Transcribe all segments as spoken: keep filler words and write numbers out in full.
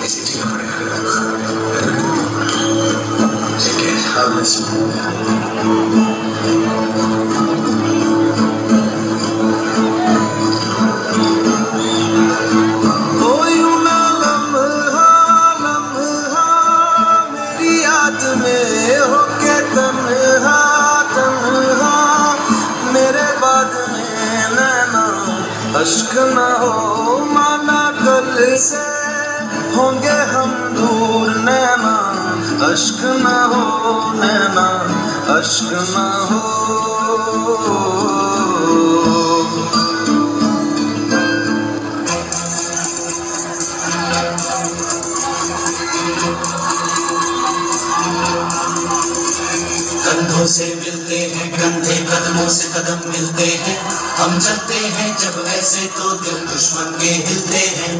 चिट्ठी का पड़ेगा ठीक है अब मैं अश्क न हो माना कल से होंगे हम दूर नैना अश्क न हो नैना अश्क न हो कंधों से मिलते हैं कंधे कदमों से कदम मिलते हैं हम चलते हैं जब ऐसे तो दिल दुश्मन के हिलते हैं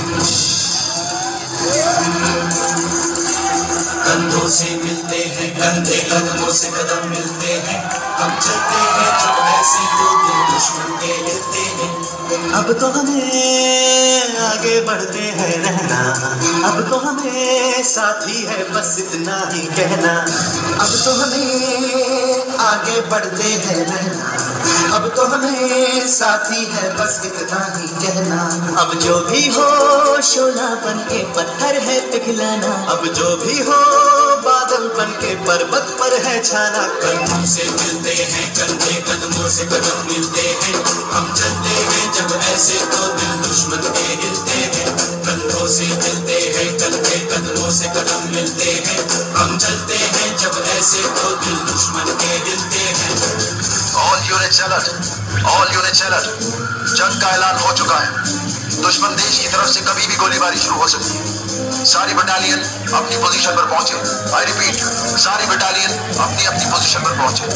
कंधों से मिलते हैं कंधे कदमों से कदम मिलते हैं हम चलते हैं जब ऐसे तो दिल दुश्मन के हिलते हैं अब तो हमें आगे बढ़ते हैं रहना अब तो हमें साथी है बस इतना ही कहना अब तो हमें आगे बढ़ते हैं रहना अब तो हमें साथी है बस इतना ही कहना अब जो भी हो शोला बन के पत्थर है पिघलाना अब जो भी हो बादल बन के पर्वत पर है छाना कंधों से मिलते हैं कंधे कदमों से कदम मिलते हैं हम चलते हैं जब ऐसे तो दिल दुश्मन के हिलते हैं कंधों से मिलते हैं कंधे कदमों से कदम मिलते हैं हम चलते हैं जब ऐसे तो दिल दुश्मन के हिलते हैं all units alert all units alert जंग का ऐलान हो चुका है दुश्मन देश की तरफ से कभी भी गोलीबारी शुरू हो सकती है सारी बटालियन अपनी पोजीशन पर पहुंचे आई रिपीट सारी बटालियन अपनी अपनी पोजीशन पर पहुंचे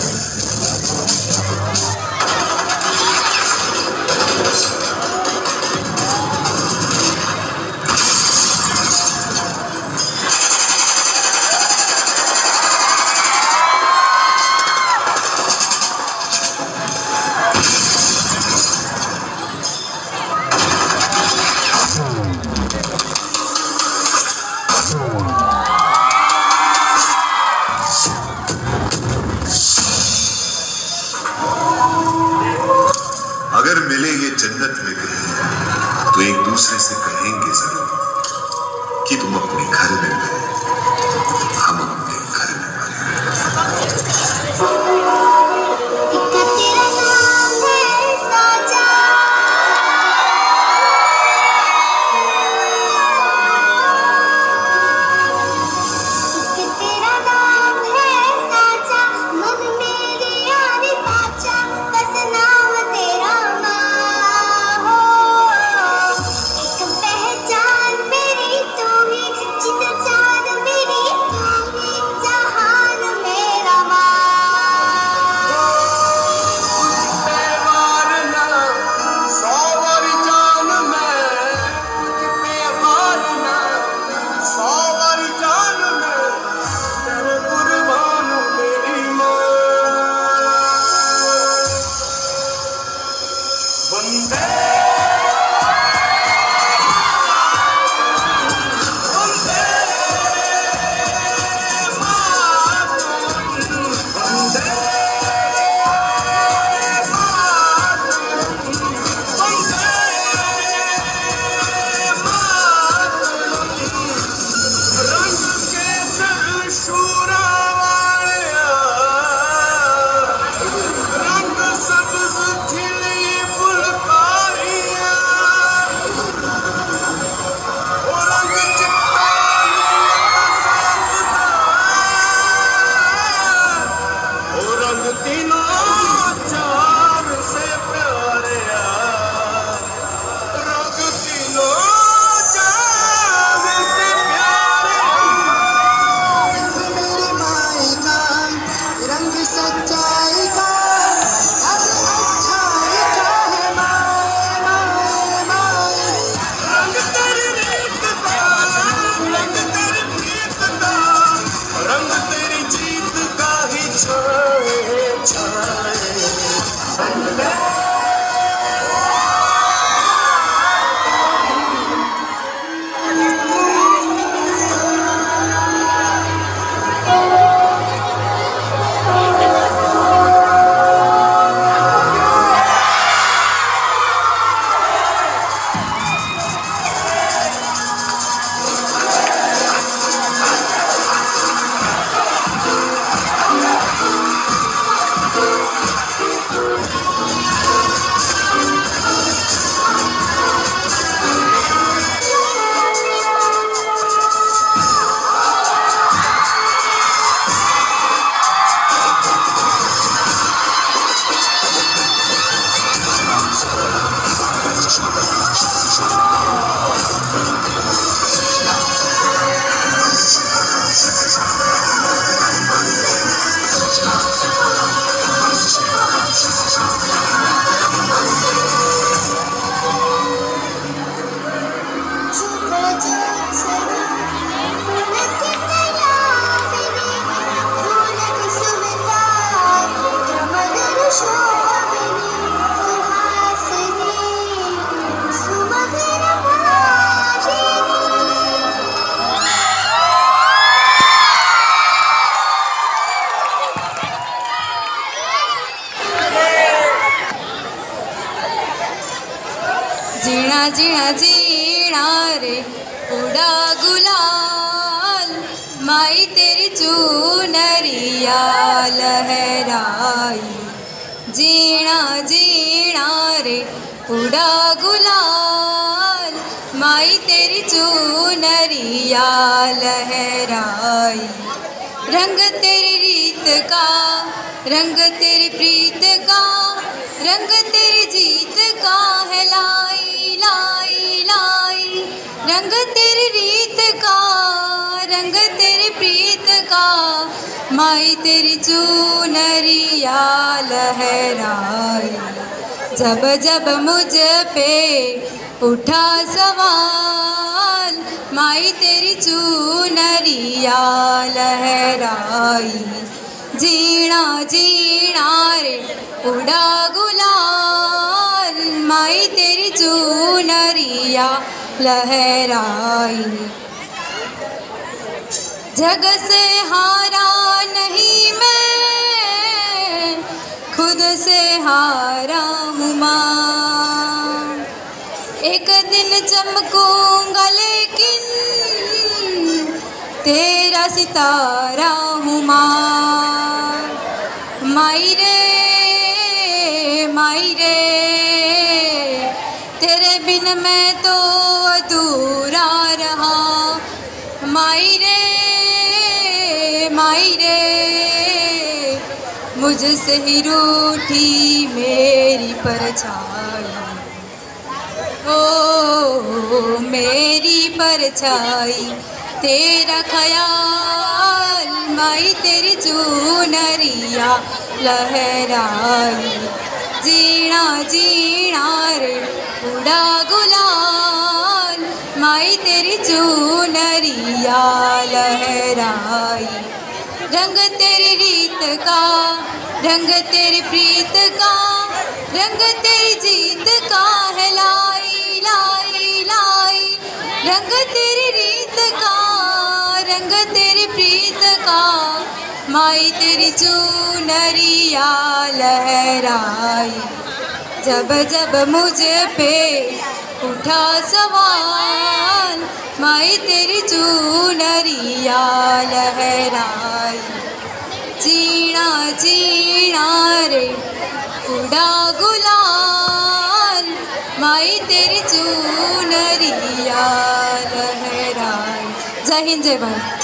अगर मिले ये जन्नत में कहीं तो एक दूसरे से कहेंगे जरूर कि तुम अपने घर में मिले हम अपने घर में मरे जीना जीना रे उड़ा गुलाल, माई तेरी चूनरिया लहराई। जीना जीना रे उड़ा गुलाल, माई तेरी चूनरिया लहराई। रंग तेरी रीत का, रंग तेरी प्रीत का, रंग तेरी जीत का है लाई लाई लाई। रंग तेरी रीत का, रंग तेरी प्रीत का, माई तेरी चूनरिया लहराई। जब जब मुझ पे उठा सवाल, माई तेरी चूनरिया लहराई। जीना जीना रे उड़ा गुलाल, माई तेरी चूनरिया लहराई। जग से हारा नहीं मैं, खुद से हारा हूँ माँ। एक दिन चमकूंगा लेकिन तेरा सितारा हूँ माँ। माई रे माई रे, तेरे बिन मैं तो अधूरा रहा। माई रे माई रे, मुझसे ही रूठी मेरी परछाई। ओ मेरी परछाई तेरा ख्याल, माई तेरी चूनरिया लहराई। जीना जीना रे उड़ा गुलाल, माई तेरी चूनरिया लहराई। रंग तेरी रीत का, रंग तेरी प्रीत का, रंग तेरी जीत का है लाई लाई लाई। रंग तेरी रीत का, रंग तेरी प्रीत का, माई तेरी चूनरिया लहराई। जब जब मुझे पे उठा सवाल, माई तेरी चूनरिया लहराई। जीना जीना रे उड़ा गुलाल, माई तेरी चूनरिया लहराई। जय हिंद जय भारत।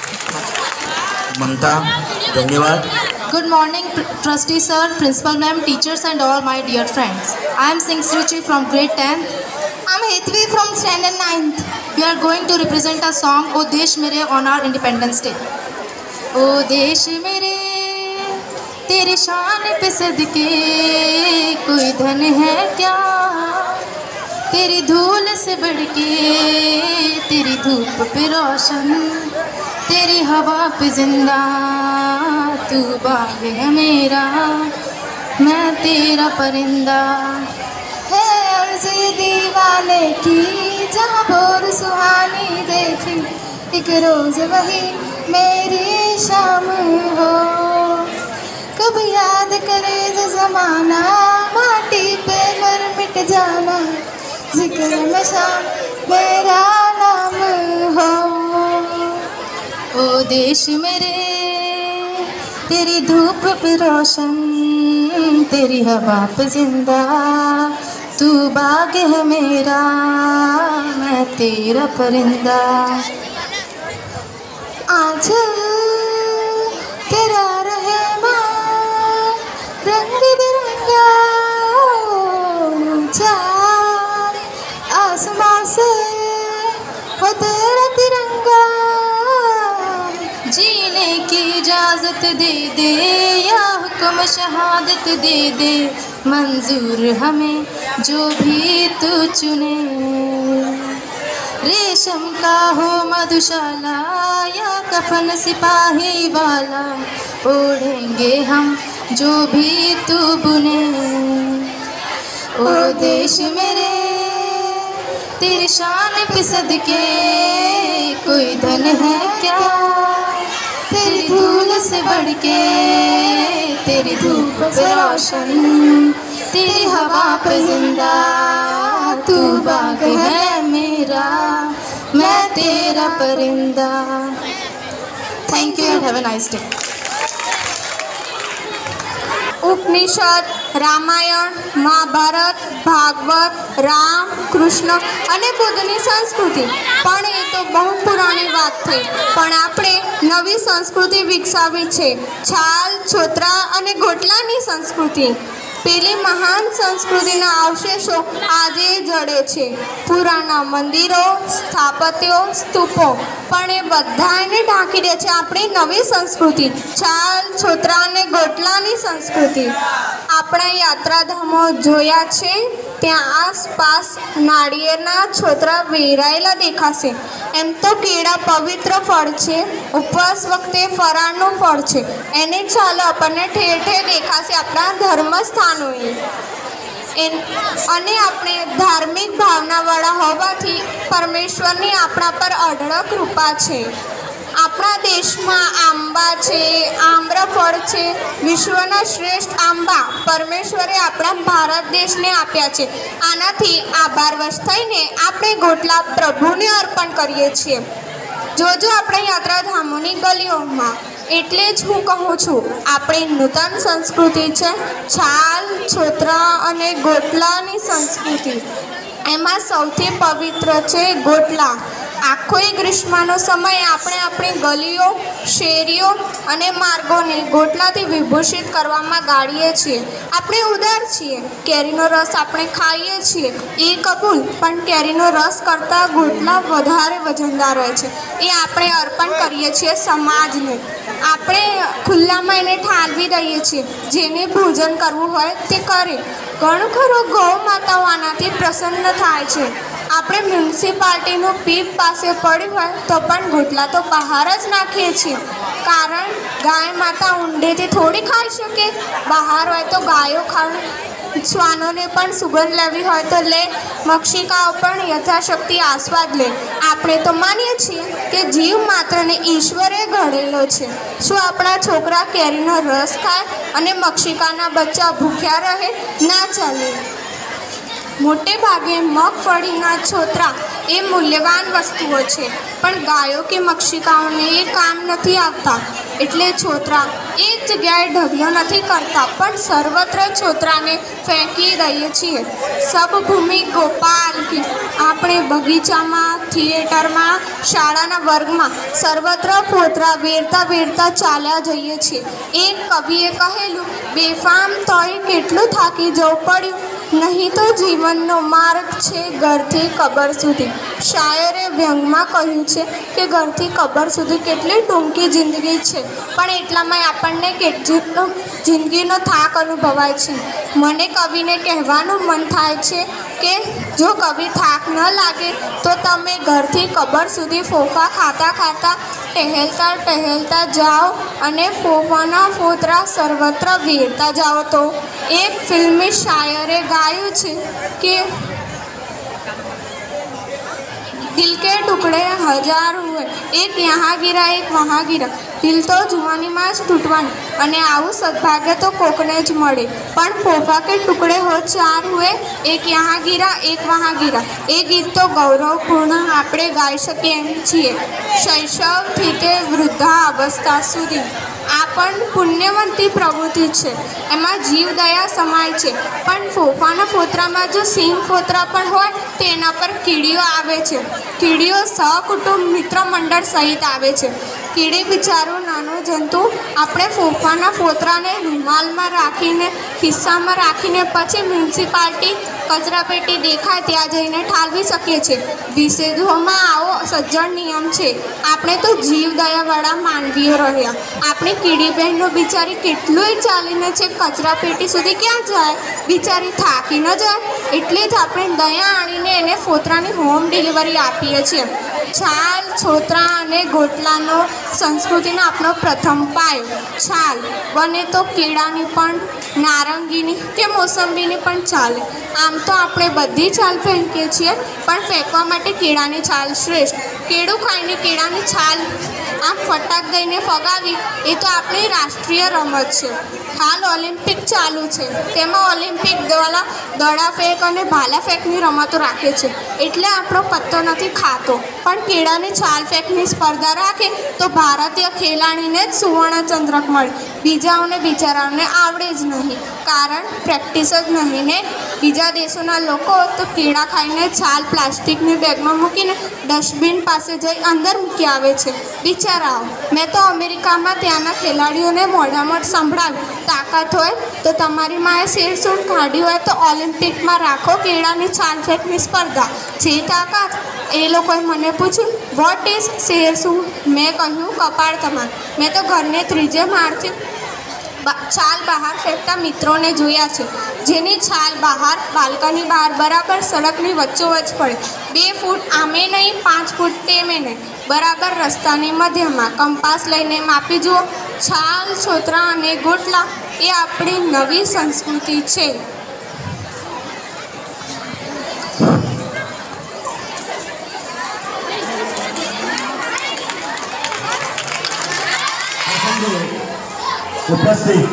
ममता, धन्यवाद। Good morning, Trustee Sir, Principal Ma'am, teachers and all my dear friends. I am Singh Sruchi from grade tenth. I am Hetvi from standard ninth. We are going to represent a song, O Desh Mere, on our Independence Day. O Desh Mere, तेरे शान पे सदके कोई धन है क्या, तेरी धूल से बढ़ के, तेरी धूप पे रोशन, तेरी हवा पे जिंदा, तू बाग है मेरा, मैं तेरा परिंदा। है अर्ज़ दीवाने की जहाँ बोर सुहानी देखी, एक रोज़ वही मेरी शाम हो। कब याद करे जो ज़माना, माटी पे मर मिट जाना, जिक्र में शाम मेरा नाम हो। ओ देश मेरे, तेरी धूप पे रोशन, तेरी हवा पे जिंदा, तू बाग है मेरा, मैं तेरा परिंदा। आज तेरा रहे माँ रंग बिरंगा, ऊंचा आसमां से हो तेरा तिरंगा। जीने की इजाज़त दे दे या हुक्म शहादत दे दे, मंजूर हमें जो भी तू चुने। रेशम का हो मधुशाला या कफन सिपाही वाला, ओढ़ेंगे हम जो भी तू बुने। ओ देश मेरे, तेरी शान पे सदके कोई धन है क्या, तेरी धूल से बढ़ के, तेरी धूप पे रोशन, तेरी हवा पे जिंदा, तू बाग है मेरा, मैं तेरा परिंदा। Thank you and have a nice day. Upanishad, Ramayana, Mahabharata, Bhagavata, Ram, Krishna અને બુદ્ધની સંસ્કૃતિ, પણ એ તો બહુ પુરાણી વાત થઈ. પણ આપણે નવી સંસ્કૃતિ વિકસાવી છે, છાલ, છોતરા અને ગોટલાની સંસ્કૃતિ. પેલી મહાન સંસ્કૃતિના અવશેષો આજે જડે છે. પુરાણા મંદિરો, સ્થાપત્યો, સ્તૂપો, પણ એ બધાને ઢાંકી દે છે આપણી નવી સંસ્કૃતિ, છાલ, છોતરા અને ગોટલાની સંસ્કૃતિ. આપણા યાત્રાધામો જોયા છે, ત્યાં આસપાસ નાળિયેરના છોતરા વેરાયેલા દેખાશે. એમ તો કેળા પવિત્ર ફળ છે, ઉપવાસ વખતે ફરાળનું ફળ છે, એને ચાલો આપણને ઠેર ઠેર દેખાશે આપણા ધર્મસ્થાનોએ. અને આપણે ધાર્મિક ભાવનાવાળા હોવાથી પરમેશ્વરની આપણા પર અઢળક કૃપા છે. આપણા દેશમાં આંબા છે, આમ્રફળ છે. વિશ્વના શ્રેષ્ઠ આંબા પરમેશ્વરે આપણા ભારત દેશને આપ્યા છે. આનાથી આભારવશ થઈને આપણે ગોટલા પ્રભુને અર્પણ કરીએ છીએ. જોજો આપણે યાત્રાધામોની ગલીઓમાં. એટલે જ હું કહું છું, આપણી નૂતન સંસ્કૃતિ છે છાલ, છોતરા અને ગોટલાની સંસ્કૃતિ. એમાં સૌથી પવિત્ર છે ગોટલા. આખો ગ્રીષ્મનો સમય આપણે આપણી ગલીઓ, શેરીઓ અને માર્ગોને ગોટલાથી વિભૂષિત કરવામાં ગાળીએ છીએ. આપણે ઉદાર છીએ, કેરીનો રસ આપણે ખાઈએ છીએ એ કબૂલ, પણ કેરીનો રસ કરતાં ગોટલા વધારે વજનદાર હોય છે. એ આપણે અર્પણ કરીએ છીએ સમાજને. આપણે ખુલ્લામાં એને ઠાલવી દઈએ છીએ. જેને ભોજન કરવું હોય તે કરે. ઘણું ખરું ગૌ માતાઓ આનાથી પ્રસન્ન થાય છે. આપણે મ્યુનિસિપાલિટીનું પીપ પાસે પડ્યું હોય તો પણ ગોટલા તો બહાર જ નાખીએ છીએ, કારણ ગાય માતા ઊંડેથી થોડી ખાઈ શકે. બહાર હોય તો ગાયો ખાય, શ્વાનોને પણ સુગંધ લેવી હોય તો લે, મક્ષિકાઓ પણ યથાશક્તિ આસ્વાદ લે. આપણે તો માનીએ છીએ કે જીવ માત્રને ઈશ્વરે ઘડેલો છે. શું આપણા છોકરા કેરીનો રસ ખાય અને મક્ષિકાના બચ્ચા ભૂખ્યા રહે? ના ચાલે. મોટે ભાગે મગફળીના છોતરા એ મૂલ્યવાન વસ્તુઓ છે, પણ ગાયો કે મક્ષિકાઓને એ કામ નથી આવતા. એટલે છોતરા એ જ જગ્યાએ ઢગલો નથી કરતા, પણ સર્વત્ર છોતરાને ફેંકી દઈએ છીએ. સબભૂમિ ગોપાલ કી. આપણે બગીચામાં, થિયેટરમાં, શાળાના વર્ગમાં સર્વત્ર ફોતરા વેરતા વેરતા ચાલ્યા જઈએ છીએ. એક કવિએ કહેલું, બેફામ તોય કેટલું થાકી જવું પડ્યું, નહીં તો જીવનનો માર્ગ છે ઘરથી કબર સુધી. શાયરે વ્યંગમાં કહ્યું છે કે ઘરથી કબર સુધી કેટલી ટૂંકી જિંદગી છે, પણ એટલામાં આપણને કેટલો જિંદગીનો થાક અનુભવાય છે. મને કવિને કહેવાનું મન થાય છે કે જો કવિ થાક ન લાગે તો તમે ઘરથી કબર સુધી ફોફા ખાતા ખાતા ટહેલતા ટહેલતા જાઓ અને ફોફાના ફોતરા સર્વત્ર વેરતા જાઓ. તો એક ફિલ્મી શાયરે ગાયું છે કે દિલ કે ટુકડે હજાર હુએ, એક યહાં ગીરા એક વહાં ગીરા. દિલ તો જુવાનીમાં જ તૂટવાનું, અને આવું સદભાગ્ય તો કોકને જ મળે. પણ ફોફા કે ટુકડે હો ચાર હુએ, એક યહાં ગીરા એક વહાં ગીરા. એ ગીત તો ગૌરવપૂર્ણ આપણે ગાઈ શકીએ એમ છીએ, શૈશવથી તે વૃદ્ધા અવસ્થા સુધી. આ પણ પુણ્યવંતી પ્રવૃત્તિ છે, એમાં જીવદયા સમાય છે. પણ ફોફાના ફોતરામાં જો સિંહ ફોતરા પણ હોય તો એના પર કીડીઓ આવે છે. કીડીઓ સહકુટુંબ મિત્ર મંડળ સહિત આવે છે. કીડી બિચારું નાનું જંતુ આપણે ફોફાના ફોતરાને રૂમાલમાં રાખીને, ખિસ્સામાં રાખીને પછી મ્યુનિસિપાલિટી કચરાપેટી દેખાય ત્યાં જઈને ઠાલવી શકીએ છીએ. વિષેધોમાં આવો સજ્જડ નિયમ છે. આપણે તો જીવદયાવાળા માનવીઓ રહ્યા. આપણે કીડી બહેનો બિચારી કેટલુંય ચાલીને છે કચરાપેટી સુધી ક્યાં જાય? બિચારી થાકી ન જાય. એટલે જ આપણે દયા આણીને એને ફોતરાની હોમ ડિલિવરી આપીએ છીએ. છાલ, છોતરા અને ગોટલાનો સંસ્કૃતિનો આપણો પ્રથમ પાયો છાલ. બને તો કેળાની પણ, નારંગીની કે મોસંબીની પણ ચાલે. આમ તો આપણે બધી છાલ ફેંકીએ છીએ, પણ ફેંકવા માટે કેળાની છાલ શ્રેષ્ઠ. કેળું ખાઈને કેળાની છાલ આમ ફટાક દઈને ફગાવી એ તો આપણી રાષ્ટ્રીય રમત છે. હાલ ઓલિમ્પિક ચાલુ છે, તેમાં ઓલિમ્પિક દ્વારા દડા ફેંક અને ભાલા ફેંકની રમતો રાખે છે. એટલે આપણો પત્તો નથી ખાતો, પણ કેળાની છાલ ફેંકની સ્પર્ધા રાખે તો ભારતીય ખેલાડીને જ સુવર્ણચંદ્રક મળે. બીજાઓને બિચારાઓને આવડે જ નહીં, કારણ પ્રેક્ટિસ જ નહીં ને. બીજા દેશોના લોકો તો કેળા ખાઈને છાલ પ્લાસ્ટિકની બેગમાં મૂકીને ડસ્ટબિન પાસે જઈ અંદર મૂકી આવે છે. બિચારાઓ, મેં તો અમેરિકામાં ત્યાંના ખેલાડીઓને મોઢામાં સંભળાવ્યું, તાકાત હોય તો તમારી માએ શેરસૂટ કાઢી હોય તો ઓલિમ્પિકમાં રાખો કેળાની છાલ ફેંકની સ્પર્ધા. છે તાકાત? એ લોકોએ મને પૂછ્યું, વોટ ઇઝ શેરસૂટ? મેં કહ્યું, કપાળ તમારું. મેં તો ઘરને ત્રીજે માળથી છાલ બહાર ફેંકતા મિત્રોને જોયા છે, જેની છાલ બહાર બાલ્કની બહાર બરાબર સડકની વચ્ચોવચ્ચ પડે. બે ફૂટ આમે નહીં, પાંચ ફૂટ તેમે નહીં, બરાબર રસ્તાની મધ્યમાં. કંપાસ લઈને માપી જુઓ. છાલ, છોતરા અને ગોટલા એ આપણી નવી સંસ્કૃતિ છે. ઉપસ્થિત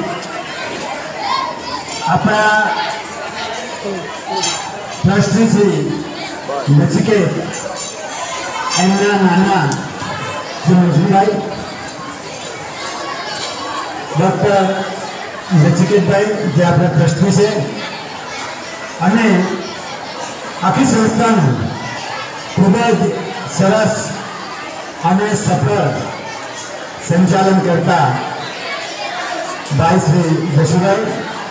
આપણા ટ્રસ્ટી શ્રી નચિકેત, એમના નાના શ્રી મજુભાઈ, ડૉક્ટર નચિકેતભાઈ જે આપણા ટ્રસ્ટી છે, અને આખી સંસ્થાનું ખૂબ જ સરસ અને સફળ સંચાલન કરતા ભાઈ શ્રી જશુભાઈ,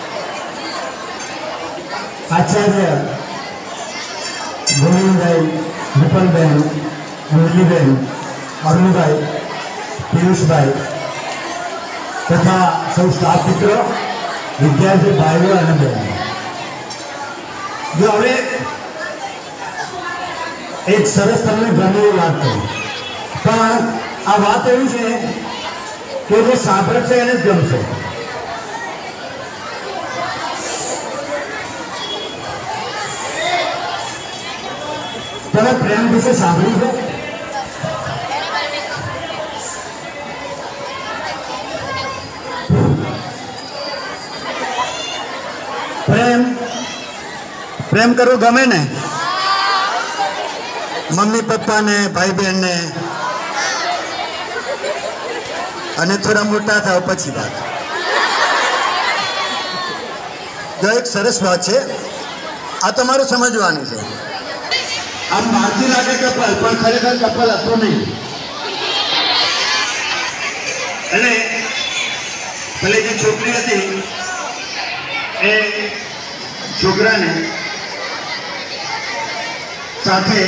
આચાર્ય ગોવિંદભાઈ, વિપલબેન, મુરલીબેન, અરુણભાઈ, પિયુષભાઈ તથા સૌ સ્ટાફ મિત્રો, વિદ્યાર્થી ભાઈઓ અને બહેનો. જો હવે એક સરસ તમને ગમે એવી વાત કહું, પણ આ વાત એવી છે કે જે સાંભળે છે એને જ ગમશે. તમે પ્રેમ વિશે સાંભળ્યું છે? પ્રેમ પ્રેમ કરવું ગમે ને? મમ્મી પપ્પાને, ભાઈ બહેનને, અને થોડા મોટા થાવ પછી વાત. જો એક સરસ વાત છે, આ તમારું સમજવાની છે. આમ બહારથી લાગે કપલ, પણ ખરેખર કપલ હતો નહીં. અને પેલી જે છોકરી હતી એ છોકરાને સાથે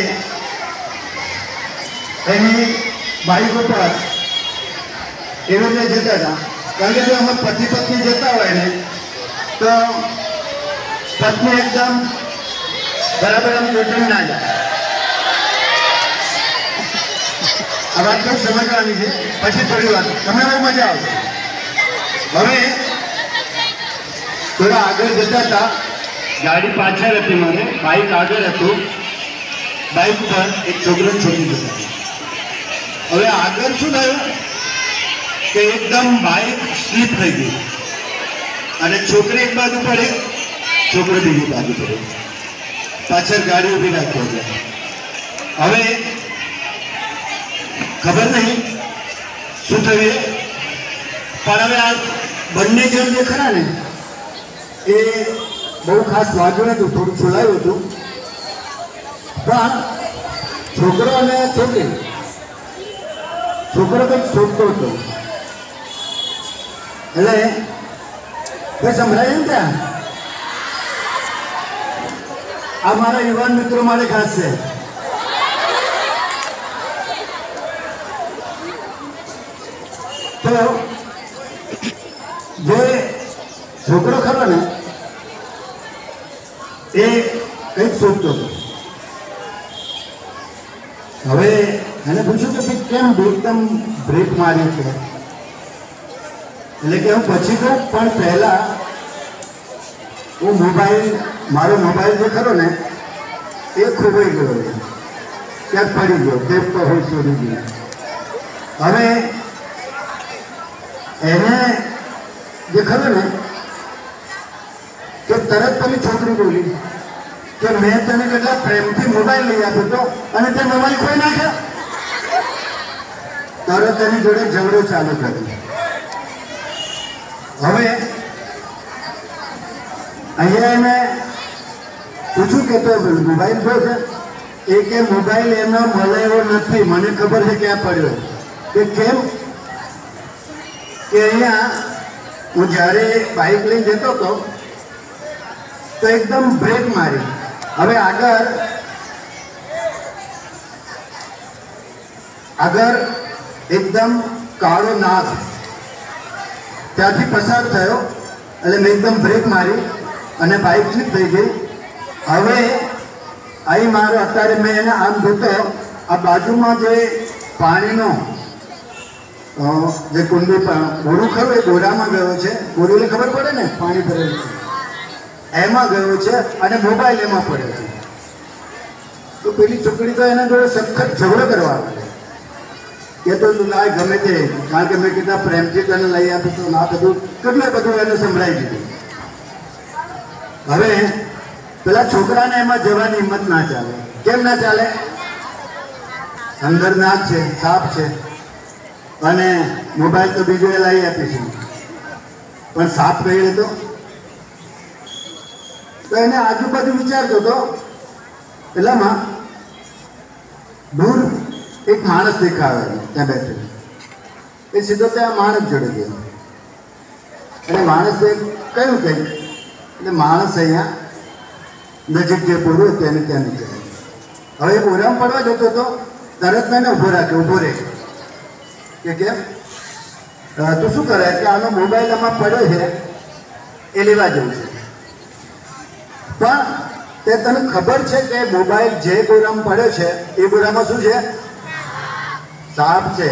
એની બાઈક ઉપર એવી રીતે જતા હતા. કારણ કે જો અમે પતિ પત્ની જતા હોય ને તો પત્ની એકદમ બરાબર આમ જોડણ ના જાય. આ વાત ખૂબ સમજવાની છે, પછી થોડી વાત તમને બહુ મજા આવશે. હવે થોડા આગળ જતા હતા, ગાડી પાછળ હતી, મારે બાઈક આગળ હતું, બાઈક ઉપર એક છોકરો છોડી જતો. હવે આગળ શું થયું કે એકદમ બાઈક સ્લીપ થઈ ગઈ અને છોકરી એક બાજુ પડે, છોકરો બીજી બાજુ પડે. પાછળ ગાડી ઊભી રાખી છે. હવે ખબર નહીં શું થયું, પણ હવે આ બંને જણ જે ખરા ને એ બહુ ખાસ વાગ્યું નતું, થોડું છોલાયું હતું. પણ છોકરો અને છોકરી, છોકરો કંઈક શોધતો હતો. એટલે કઈ સંભળાય ને ત્યાં? આ મારા યુવાન મિત્રો માટે ખાસ છે. તો જે છોકરો ખરો ને એ કંઈક શોધતો હતો. હવે એને પૂછ્યું કે કેમ એકદમ બ્રેક માર્યું છે? એટલે કે હું પછી કહું, પણ પહેલા હું મોબાઈલ, મારો મોબાઈલ જે ખરો ને એ ખોવાઈ ગયો છે. ક્યાંક પડી ગયો, દેખતો હોય છોડી ગયો. હવે એને જે ખબર ને કે તરત પેલી છોકરી બોલી કે મેં તને કેટલા પ્રેમથી મોબાઈલ લઈ આપ્યો હતો અને તે મોબાઈલ ખોઈ નાખ્યો. તરત એની જોડે ઝઘડો ચાલુ કર્યો. હવે અહીંયા એને પૂછ્યું કે તો મોબાઈલ જો છે એ કે મોબાઈલ એનો મળે એવો નથી, મને ખબર છે ક્યાં પડ્યો. કે કેમ? કે અહીંયા હું જ્યારે બાઇક લઈને જતો હતો તો એકદમ બ્રેક મારી. હવે આગળ આગળ એકદમ કાળો નાગ ત્યાંથી પસાર થયો એટલે મેં એકદમ બ્રેક મારી અને બાઇક સ્લીપ થઈ ગઈ. હવે અહીં મારો અત્યારે મેં એને આમ જોતો, આ બાજુમાં જે પાણીનો જે કુંડી બોરું ખરું એ બોરામાં ગયો છે. બોરીને ખબર પડે ને પાણી ભરેલું છે, એમાં ગયો છે અને મોબાઈલ એમાં પડ્યો છે. તો પેલી છોકરી તો એના જોડે સખત ઝઘડો કરવા માંડે કે તો તું લાય ગમે તે, કારણ કે મેં કીધા પ્રેમથી તને લઈ આપી તો ના બધું કેટલું બધું એને સંભળાઈ દીધું. હવે પેલા છોકરાને એમાં જવાની હિંમત ના ચાલે. કેમ ના ચાલે? અંદર નાગ છે, સાપ છે અને મોબાઈલ તો બીજો એ લઈ આપીશું, પણ સાપ કહી તો તો એને આજુબાજુ વિચારતો હતો. એટલામાં દૂર એક માણસ દેખાયો ત્યાં બેઠેલો. એ સીધો ત્યાં માણસ જોડે ગયો અને માણસે કહ્યું કંઈ એટલે માણસ અહીંયા નજીક જે બોરું હતું એને ત્યાં નીકળ્યું. હવે એ બોરામાં પડવા જતો હતો, તરત મેં એને ઊભો રાખ્યો. ઊભો રહે કે કેમ? તું શું કરે? કે આનો મોબાઈલ આમાં પડ્યો છે એ લેવા જવું છે. પણ તે તને ખબર છે કે મોબાઈલ જે બોરામાં પડ્યો છે એ બોરામાં શું છે? સાપ છે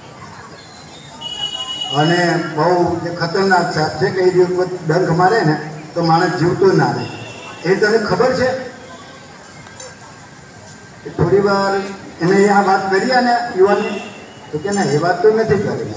અને બહુ જે ખતરનાક સાપ છે કે એ જે ડંખ મારે ને તો માણસ જીવતો ના રહે. એ તને ખબર છે? થોડી વાર એને આ વાત કરી અને યુવાને તો કે ના એ વાત તો નથી કરી.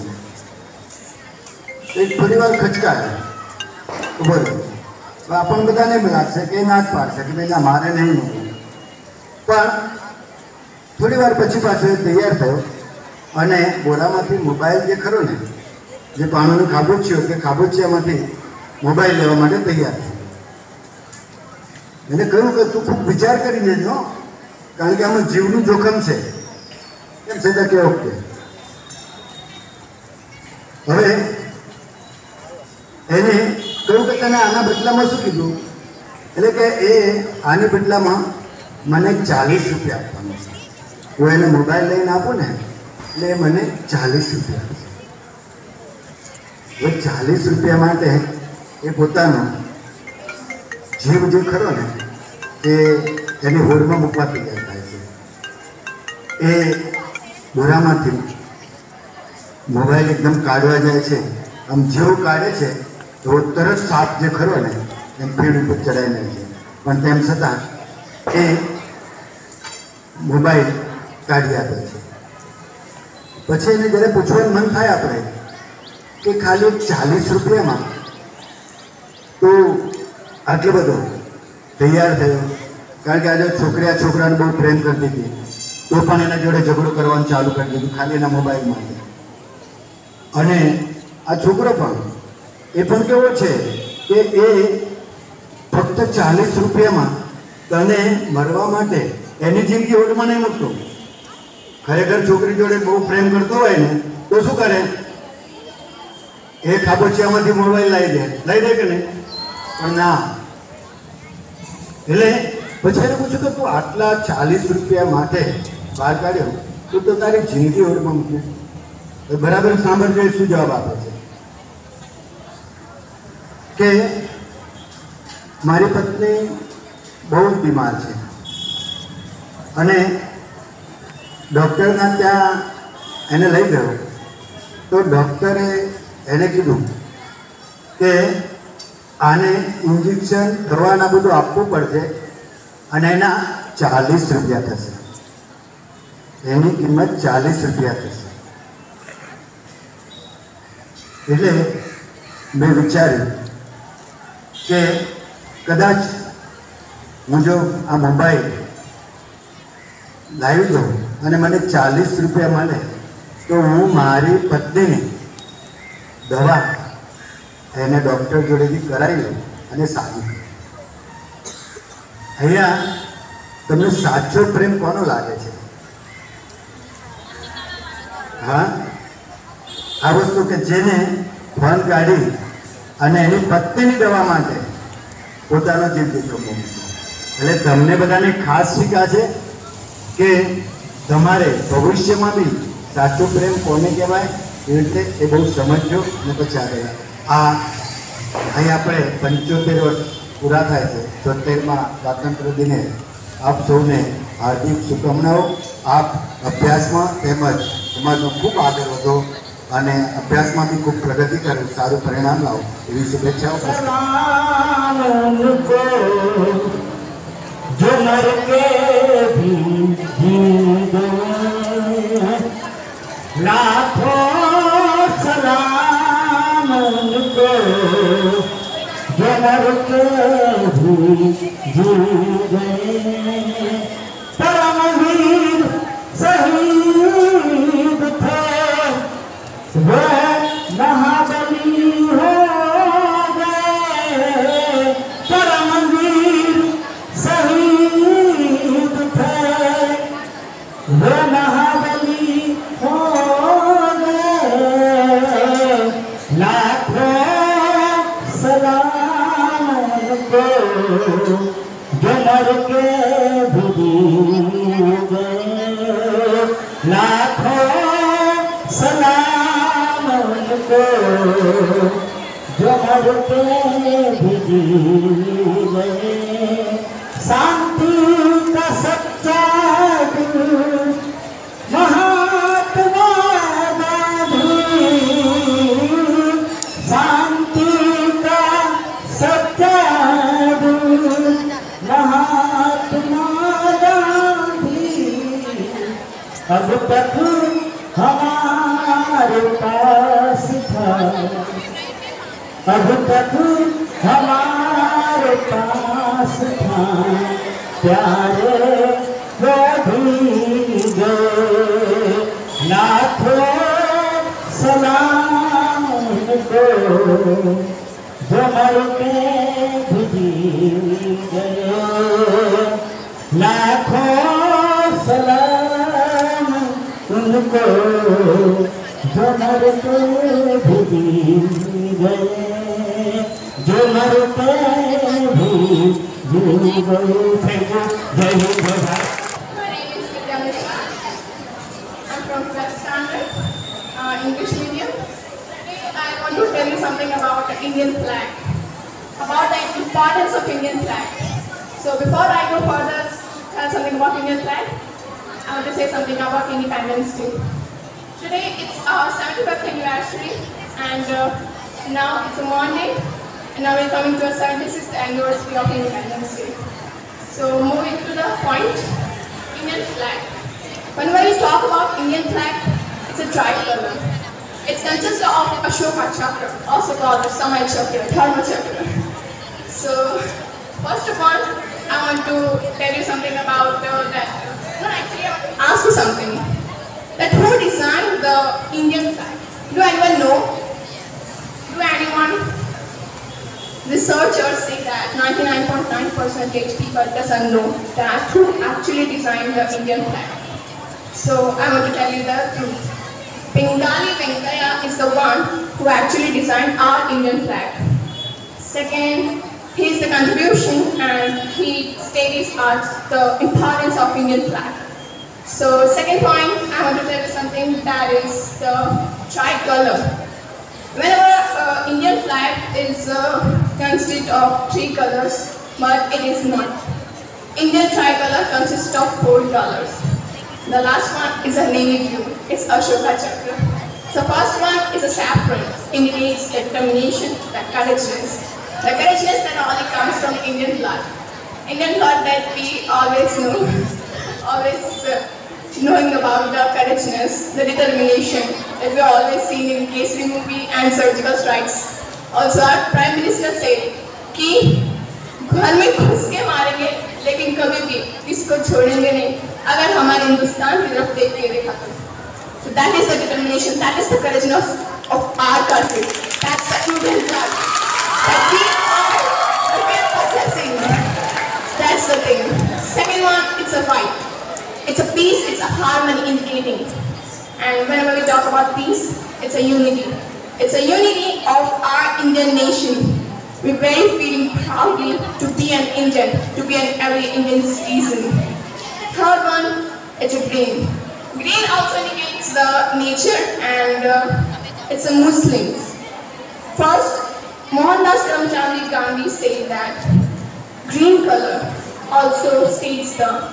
એક થોડી વાર ખચકાય ઉભો રહ્યો. આપણને બધાને એમ લાગશે કે ના જ પાડશે કે ભાઈ ના મારે નહીં મળે. પણ થોડી વાર પછી પાછો તૈયાર થયો અને બોરામાંથી મોબાઈલ જે ખરો ને જે પાણીનું ખાબોચિયું કે ખાબોચિયામાંથી મોબાઈલ લેવા માટે તૈયાર થયો. એને કહ્યું કે તું ખૂબ વિચાર કરીને જ હો, કારણ કે આમાં જીવનું જોખમ છે. એમ છતાં કે ઓકે. હવે એને કહ્યું કે તને આના બદલામાં શું કીધું? એટલે કે એ આની બદલામાં મને ચાલીસ રૂપિયા આપવાનું છે. હું એને મોબાઈલ લઈને આપું ને એટલે એ મને ચાલીસ રૂપિયા આપશે. એ ચાલીસ રૂપિયા માટે એ પોતાનો જીવ જે ખરો ને એ એની હોડમાં મૂકવા તૈયાર થાય છે. એ બોરામાંથી મોબાઈલ એકદમ કાઢવા જાય છે. આમ જેવું કાઢે છે તો તરત સાપ જે ખરો ને એમ પેડ ઉપર ચડાઈને છે, પણ તેમ છતાં એ મોબાઈલ કાઢી આપે છે. પછી એને જ્યારે પૂછવાનું મન થાય આપણે કે ખાલી ચાલીસ રૂપિયામાં તો આટલો બધો તૈયાર થયો, કારણ કે આજે છોકરી આ છોકરાને બહુ પ્રેમ કરતી હતી તો પણ એના જોડે ઝઘડો કરવાનું ચાલુ કરી દીધું ખાલી એના મોબાઈલમાં. અને આ છોકરો પણ એ પણ કેવો છે કે એ ફક્ત ચાલીસ રૂપિયામાં તને મરવા માટે એની જિંદગી હોડમાં નહીં મૂકતો. ખરેખર છોકરી જોડે બહુ પ્રેમ કરતો હોય ને તો શું કરે? એ ખાબોચિયામાંથી મોબાઈલ લઈ દે લઈ દે કે નહીં? પણ ના. એટલે પછી એને પૂછ્યું કે તું આટલા ચાલીસ રૂપિયા માટે બહાર કાઢ્યો તું તો તારી જિંદગી હોડમાં મૂક્યું. બરાબર સાંભળજો શું જવાબ આપે છે કે મારી પત્ની બહુ જ બીમાર છે અને ડૉક્ટરના ત્યાં એને લઈ ગયો તો ડૉક્ટરે એને કીધું કે આને ઇન્જેક્શન દવાના બધું આપવું પડશે અને એના ચાલીસ રૂપિયા થશે. એની કિંમત ચાલીસ રૂપિયા થશે. એટલે મેં વિચાર્યું કે કદાચ હું જો આ મોબાઈલ લાવી દઉં અને મને ચાલીસ રૂપિયા મળે તો હું મારી પત્નીની દવા એને ડૉક્ટર જોડેથી કરાવી લઉં અને સારું કરું. અહીંયા તમને સાચો પ્રેમ કોનો લાગે છે? હા, આ વસ્તુ કે જેને ફોન કાઢી અને એની પત્નીની દવા માટે પોતાનો જીવ જોખમમાં મૂક્યો. એટલે તમને બધાને ખાસ શીખા છે કે તમારે ભવિષ્યમાં બી સાચો પ્રેમ કોને કહેવાય એ રીતે એ બહુ સમજજો અને પછી આગળ. આ અહીં આપણે પંચોતેર વર્ષ પૂરા થાય છે. તોતેરમાં સ્વાતંત્ર્ય દિને આપ સૌને હાર્દિક શુભકામનાઓ. આપ અભ્યાસમાં તેમજ સમાજમાં ખૂબ આગળ વધો અને અભ્યાસમાં બી ખૂબ પ્રગતિ કરો, સારું પરિણામ લાવો એવી શુભેચ્છાઓ. जो मर के भी जींदो लाखों सलाम उनको, जो मर के भी जी गए. परमवीर शहीद थे वे महाबली हो गए. परमवीर शहीद थे वो महाबली हो गए. लाखों सलाम उनको, जो मर के भी गए. लाखों सलाम उनको, जो मर के भी गए. शांति का सच्चा दूत महात्मा गांधी. शांति का सच्चा दूत महात्मा गांधी. अब तक हमारे पास था, अब तक हमारे पास था. प्यारे वो भी गए. लाखों सलाम उनको, जो मर के भी गए. लाखों सलाम उनको, जो मर के भी गए. जो मर के भी जी गए. Thank you. जय हिंद, जय Bharat. My name is Vidya Mishra. I'm from twelfth standard, uh, English medium. Today I want to tell you something about the Indian flag, about the importance of Indian flag. So before I go further, tell something about Indian flag, I want to say something about Independence Day. Today it's our seventy-fifth anniversary, and uh, now it's a Monday, and now we're coming to a seventy-sixth anniversary of Independence Day. So moving to the point, Indian flag. Whenever you talk about Indian flag, it's a tricolor. It consists of Ashoka Chakra, also called the Samay Chakra, Dharma Chakra. So first of all, I want to tell you something about uh, that. No, actually, I want to ask you something. That who designed the Indian flag? Do anyone know? Do anyone? Researchers say that ninety-nine point nine percent people doesn't know that who actually designed the Indian flag. So I want to tell you the truth. Bengali Venkaya is the one who actually designed our Indian flag. Second, he is the contribution and he stated us the importance of Indian flag. So second point, I want to tell you something, that is the tricolor. Whenever uh, Indian flag is uh, consist of three colors, but it is not. Indian tricolor consists of four colors. The last one is a navy blue. It's Ashoka Chakra. So first one is a saffron, indicates determination, the courageousness. The courageousness that only comes from Indian blood. Indian blood that we always know, always uh, knowing about the courageousness, the determination that we are always seen in Kesari movie and surgical strikes. Also, our Prime Minister said कि घर में घुस के मारेंगे लेकिन कभी भी इसको छोड़ेंगे नहीं अगर हमारे हिंदुस्तान की तरफ देख के देखा तो. So that is the determination, that is the courage of, of our country. That's the Indian flag that we are, that we are possessing. That's the thing. Second one, it's a fight. It's a peace, it's a harmony indicating. And whenever we talk about peace, it's a unity. It's a unity of our Indian nation. We're very feeling proudly to be an Indian, to be an every Indian citizen. Third one, it's a green. Green also indicates the nature and uh, it's a Muslims. First, Mohandas Karamchand Gandhi said that green color also states the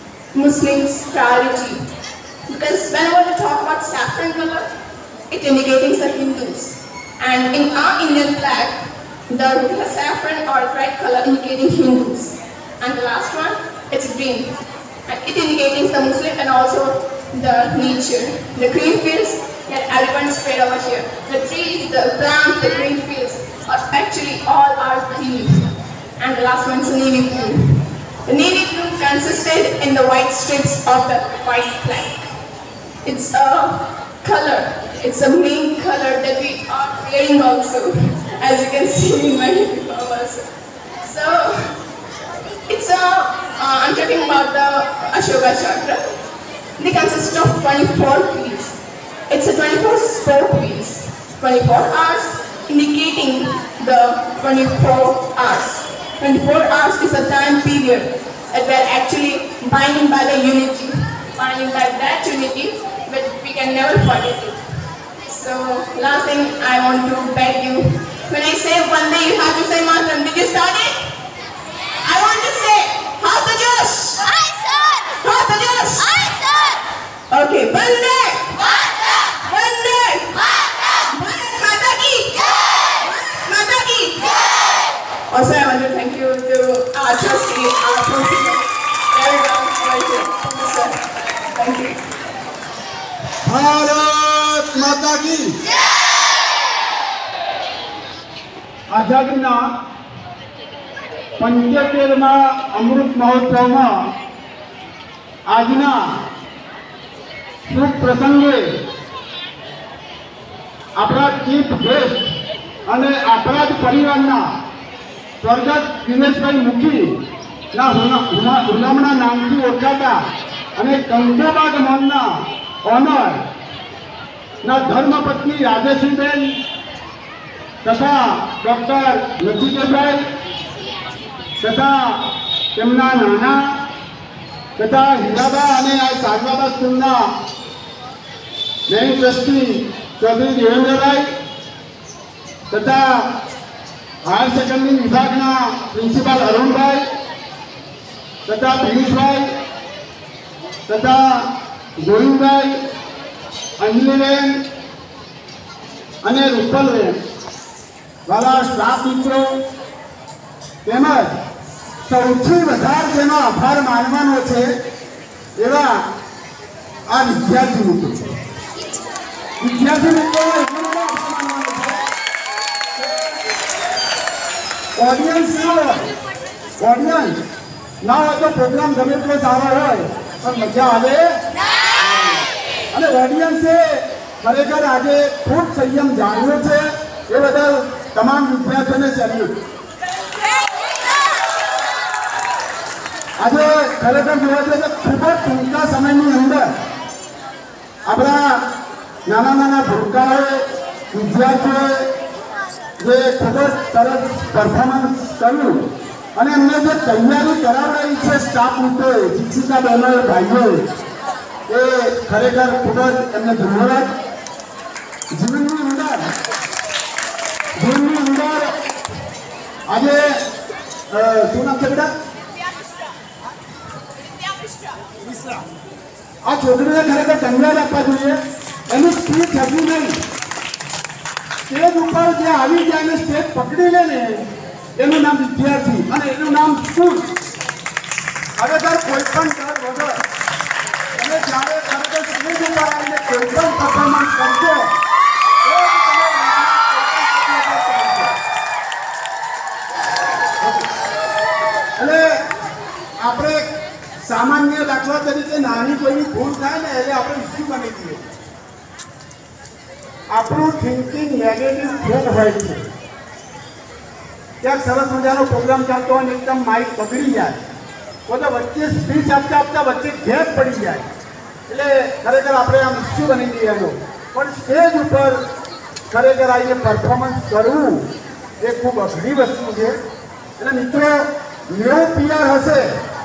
Muslims' priority. Because whenever we talk about saffron color, it indicates the Hindus. And in our Indian flag, the saffron or red color indicating Hindus. And the last one, it's green. And it indicates the Muslim and also the nature. The green fields that everyone spread over here. The trees, the plants, the green fields are actually all are green. And the last one is navy blue. The navy blue consisted in the white strips of the white flag. It's a color. It's a main color that we are wearing also, as you can see in my uniform also. So it's a. Uh, I'm talking about the Ashoka Chakra. They consist of twenty-four wheels. It's a twenty-four spoke wheels. twenty-four hours indicating the twenty-four hours. twenty-four hours is a time period that we are actually binding by the unity, binding by that unity, but we can never forget it. So last thing I want to beg you, when I say one day you have to say Mataram. Did you start it? I want to say Hata Josh. Aye sir. Hata Josh. Aye sir. Okay, Vande Mataram. Vande Mataram. Bharat Mata ki Jai. Bharat Mata ki Jai. Also, I want to thank you to our trustee, our principal, everyone. Thank you, sir. Thank you. Bharat माता की आजादीना पंचोतेरमा अमृत महोत्सव में आजना शुभ प्रसंगे अपना chief guest અને આપણા જ પરિવારના સ્વર્ગસ્થ દિનેશભાઈ મુખી ના હુલામણા નામથી ઓળખાતા અને કંદોબાગ મોલના ઓનર ના ધર્મપત્ની રાજેશીબેન તથા ડોક્ટર નજીકેભાઈ તથા તેમના નાના તથા હીરાબા અને આ સાગવાબા સ્કૂલના મેઇન ટ્રસ્ટી ચૌધરી દેવેન્દ્રભાઈ તથા હાયર સેકન્ડરી વિભાગના પ્રિન્સિપાલ અરુણભાઈ તથા પિયુષભાઈ તથા ગોવિંદભાઈ અંજલિબેન અને રૂપલબેન વાળા સ્ટાફ મિત્રો તેમજ સૌથી વધારે જેનો આભાર માનવાનો છે એવા આ વિદ્યાર્થી મિત્રો વિદ્યાર્થી મિત્રો ઓડિયન્સ ના હોય ઓડિયન્સ ના હોય તો પ્રોગ્રામ ગમે એટલો સારો હોય પણ મજા આવે અને ઓડિયન્સે ખરેખર આજે ખૂબ સંયમ જાણ્યો છે એ બદલ તમામ વિદ્યાર્થીઓને સેલ્યુટ. આજે ખરેખર જોવા જઈએ તો ખૂબ જ ટૂંકા સમયની અંદર આપણા નાના નાના ભૂલકાઓએ વિદ્યાર્થીઓએ જે ખૂબ જ સરસ પરફોર્મન્સ કર્યું અને એમને જે તૈયારી કરાવડાવી છે સ્ટાફ મિત્રોએ શિક્ષિકા બહેનોએ ભાઈઓએ એ ખરેખર ખૂબ જ એમને ધન્યવાદ. જીવનની અંદર જીવનની અંદર આજે શું નામ છે બેટા આ છોકરીને ખરેખર ધન્યવાદ આપવા જોઈએ. એની સ્પીચ હતી નહીં, સ્ટેજ ઉપર જે આવી જાય ને સ્ટેજ પકડી લે ને એનું નામ વિદ્યાર્થી અને એનું નામ સ્કૂલ. ખરેખર કોઈ પણ ડર વગર તમે જ્યારે સ્ટેજ ઉપર આવીને કોઈ પણ પરફોર્મન્સ કરશો એટલે આપણે સામાન્ય દાખલા તરીકે નાની કોઈની ભૂલ થાય ને એટલે આપણે ઇસ્યુ બની દઈએ. આપણું થિંકિંગ નેગેટિવ ફેલ હોય છે. ક્યાંક સરસ મજાનો પ્રોગ્રામ ચાલતો હોય ને એકદમ માઇક બગડી જાય તો વચ્ચે સ્પીચ આપતા આપતા વચ્ચે ગેપ પડી જાય એટલે ખરેખર આપણે આમ ઇસ્યુ બની દઈએ એનો. પણ સ્ટેજ ઉપર ખરેખર આવીને પરફોર્મન્સ કરવું એ ખૂબ અઘરી વસ્તુ છે. એટલે મિત્રો નેવું પીઆર હશે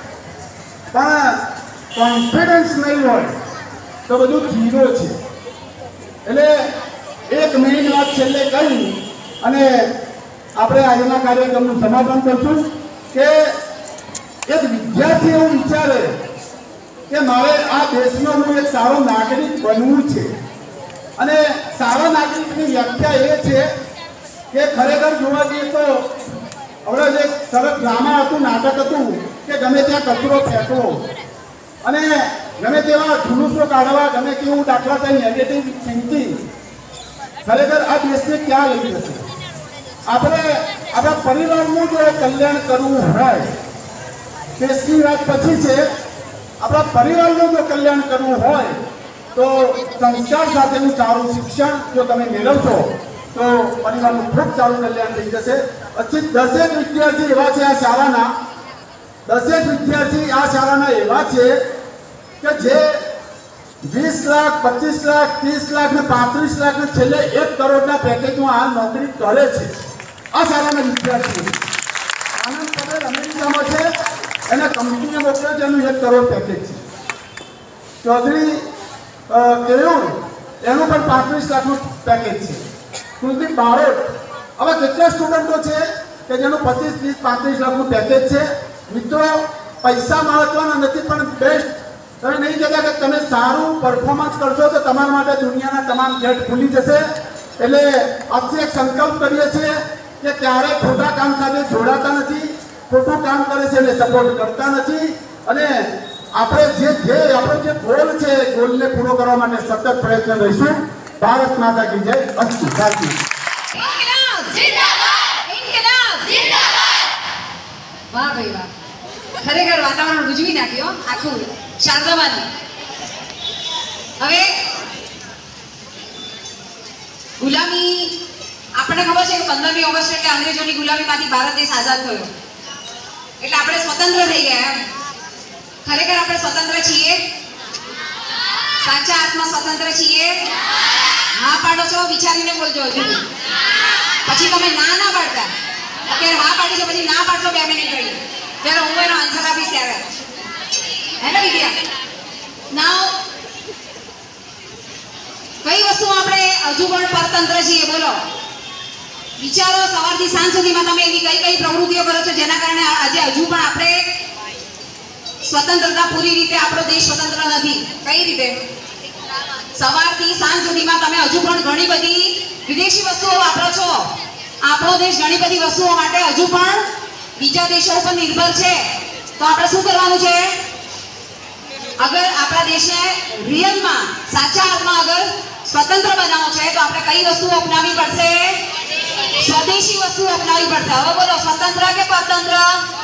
પણ કોન્ફિડન્સ નહીં હોય તો બધું ઝીરો છે. એટલે એક મેઇન વાત છેલ્લે કહી અને આપણે આજના કાર્યક્રમનું સમાપન કરશું કે એક વિદ્યાર્થી એવું વિચારે કે મારે આ દેશનો હું એક સારો નાગરિક બનવું છે અને સારા નાગરિકની વ્યાખ્યા એ છે કે ખરેખર જોવા જઈએ તો હવે જે સરસ ડ્રામા હતું નાટક હતું કે ગમે ત્યાં કચરો ફેંકવો અને ગમે તેવા જુલુસો કાઢવા ગમે તેવું દાખલા થાય નેગેટિવ થિંકિંગ ખરેખર આ દેશને ક્યાં લઈ જશે. આપણે આપણા પરિવારનું જો કલ્યાણ કરવું હોય દેશની વાત પછી છે આપણા પરિવારનું જો કલ્યાણ કરવું હોય તો સંસ્કાર સાથેનું સારું શિક્ષણ જો તમે મેળવશો તો પરિવારનું ખૂબ સારું કલ્યાણ થઈ જશે. પછી દસેક વિદ્યાર્થી એવા છે આ શાળાના દસેક વિદ્યાર્થી આ શાળાના એવા છે કે જે વીસ લાખ પચીસ લાખ ત્રીસ લાખ ને પાંત્રીસ લાખ ને છેલ્લે એક કરોડના પેકેજમાં હાલ નોકરી કરે છે. આ શાળાના વિદ્યાર્થી આનંદ પટેલ અમેરિકામાં છે એને કંપનીએ મોકલે છે એનું એક કરોડ પેકેજ છે. ચૌધરી કેયુર એનું પણ પાંત્રીસ લાખનું પેકેજ છે. કુલદીપ બારોટ હવે કેટલા સ્ટુડન્ટો છે કે જેનું પચીસ ત્રીસ પાંત્રીસ લાખનું પેકેજ છે. મિત્રો પૈસા મહત્વના નથી પણ બેસ્ટ તમે નહીં કહેતા કે તમે સારું પરફોર્મન્સ કરશો તો તમારા માટે દુનિયાના તમામ ગેટ ખુલી જશે. એટલે આજથી એક સંકલ્પ કરીએ છીએ કે ક્યારેય ખોટા કામ સાથે જોડાતા નથી, ખોટું કામ કરે છે એટલે સપોર્ટ કરતા નથી અને આપણે જે ધ્યેય આપણો જે ગોલ છે એ ગોલને પૂરો કરવા માટે સતત પ્રયત્ન રહીશું. ભારત માતા કી જય. અસ્તુ. સાચી વાહ ભાઈ વાહ, ખરેખર વાતાવરણ ગુજવી નાખ્યો આખું શારદાબાનું. હવે ગુલામી આપણને ખબર છે કે પંદરમી ઓગસ્ટ એટલે અંગ્રેજોની ગુલામીમાંથી ભારત દેશ આઝાદ થયો એટલે આપણે સ્વતંત્ર થઈ ગયા. એમ ખરેખર આપણે સ્વતંત્ર છીએ? સાચા અર્થમાં સ્વતંત્ર છીએ? હા પાડો છો? વિચારીને બોલજો. હજુ પછી તમે ના ના પાડતા. અત્યારે હા પાડી છે પછી ના પાડશો બે મિનિટ રહી ત્યારે હું એનો આન્સર આપીશ ત્યારે. હે ને વિદ્યા? નાવ કઈ વસ્તુ આપણે હજુ પણ પરતંત્ર છીએ? બોલો વિચારો. સવારથી સાંજ સુધીમાં તમે એવી કઈ કઈ પ્રવૃત્તિઓ કરો છો જેના કારણે આજે હજુ પણ આપણે સ્વતંત્રતા પૂરી રીતે આપણો દેશ સ્વતંત્ર નથી? કઈ રીતે? સવારથી સાંજ સુધીમાં તમે હજુ પણ ઘણી બધી વિદેશી વસ્તુઓ વાપરો છો. આપણો દેશ ઘણી બધી વસ્તુઓ માટે હજુ પણ બીજા દેશો ઉપર નિર્ભર છે. તો આપણે શું કરવાનું છે? અગર આપણા દેશને રિયલમાં સાચા અર્થમાં અગર સ્વતંત્ર બનાવવો છે તો આપણે કઈ વસ્તુઓ અપનાવવી પડશે? સ્વદેશી વસ્તુઓ અપનાવવી પડશે. હવે બોલો સ્વતંત્ર કે પરતંત્ર?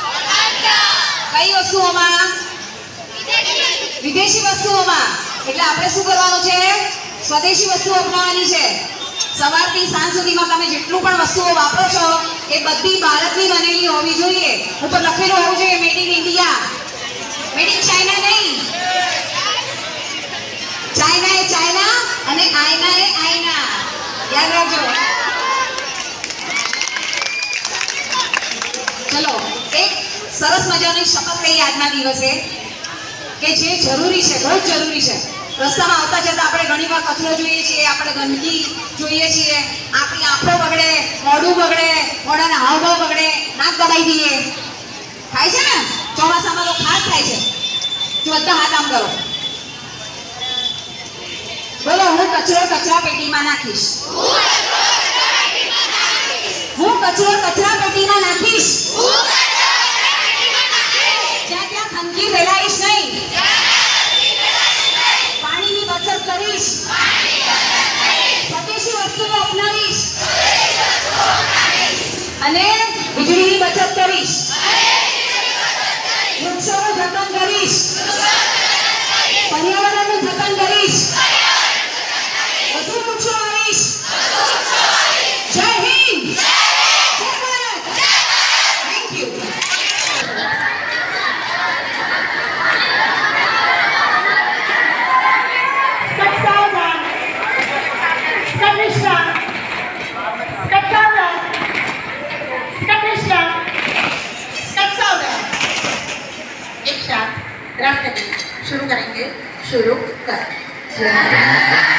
કઈ વસ્તુઓમાં? વિદેશી વસ્તુઓમાં. એટલે આપણે શું કરવાનું છે? સ્વદેશી વસ્તુઓ અપનાવવાની છે. સવારથી સાંજ સુધીમાં તમે જેટલું પણ વસ્તુઓ વાપરો છો એ બધી ભારતની બનેલી હોવી જોઈએ. ઉપર લખેલું હોવું જોઈએ made in India, made in China નહીં. ચાઇના એ ચાઇના અને આયના એ આયના. યાદ રાખજો. ચલો એક સરસ મજાની શપથ લઈએ આજના દિવસે કે જે જરૂરી છે, બહુ જ જરૂરી છે. રસ્તામાં આવતા જતા આપણે ઘણી વાર કચરો જોઈએ છીએ, આપણે ગંદકી જોઈએ છીએ, આપણી આંખો બગડે, મોઢું બગડે, મોઢાના હાવભાવ બગડે, નાક દબાઈ દઈએ. થાય છે ને? ચોમાસામાં તો ખાસ થાય છે. જો બધા હાથ આમ કરો. બોલો હું કચરો કચરા પેટીમાં નાખીશ. હું કચરો કચરા પેટીમાં નાખીશ. જ્યાં ત્યાં ગંદકી ફેલાઈશ નહીં. પાણીની બચત शुरू कर।